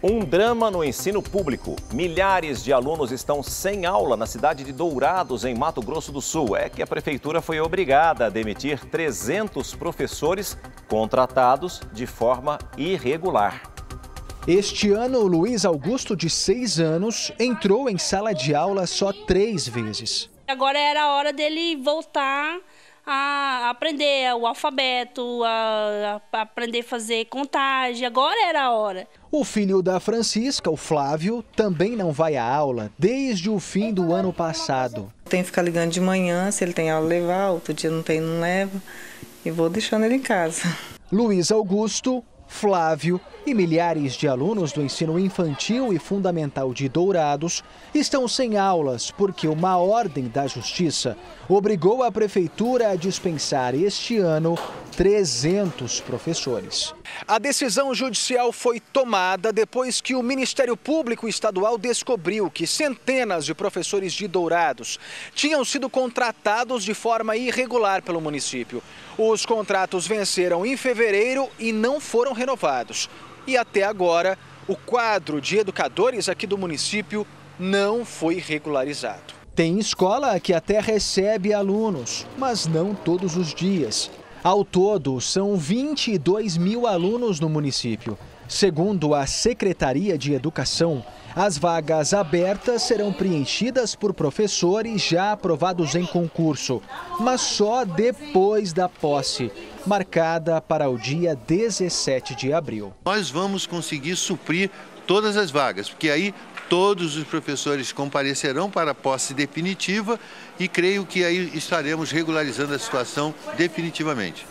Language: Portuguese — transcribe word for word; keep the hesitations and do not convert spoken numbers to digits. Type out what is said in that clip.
Um drama no ensino público. Milhares de alunos estão sem aula na cidade de Dourados, em Mato Grosso do Sul. É que a prefeitura foi obrigada a demitir trezentos professores contratados de forma irregular. Este ano, o Luiz Augusto, de seis anos, entrou em sala de aula só três vezes. Agora era a hora dele voltar a aprender o alfabeto, a, a aprender a fazer contagem. Agora era a hora. O filho da Francisca, o Flávio, também não vai à aula desde o fim do ano passado. Tem que ficar ligando de manhã, se ele tem aula levar, outro dia não tem, não leva. E vou deixando ele em casa. Luiz Augusto, Flávio e milhares de alunos do ensino infantil e fundamental de Dourados estão sem aulas porque uma ordem da Justiça obrigou a prefeitura a dispensar este ano trezentos professores. A decisão judicial foi tomada depois que o Ministério Público Estadual descobriu que centenas de professores de Dourados tinham sido contratados de forma irregular pelo município. Os contratos venceram em fevereiro e não foram renovados. E até agora, o quadro de educadores aqui do município não foi regularizado. Tem escola que até recebe alunos, mas não todos os dias. Ao todo, são vinte e dois mil alunos no município. Segundo a Secretaria de Educação, as vagas abertas serão preenchidas por professores já aprovados em concurso, mas só depois da posse, marcada para o dia dezessete de abril. Nós vamos conseguir suprir todas as vagas, porque aí todos os professores comparecerão para a posse definitiva e creio que aí estaremos regularizando a situação definitivamente.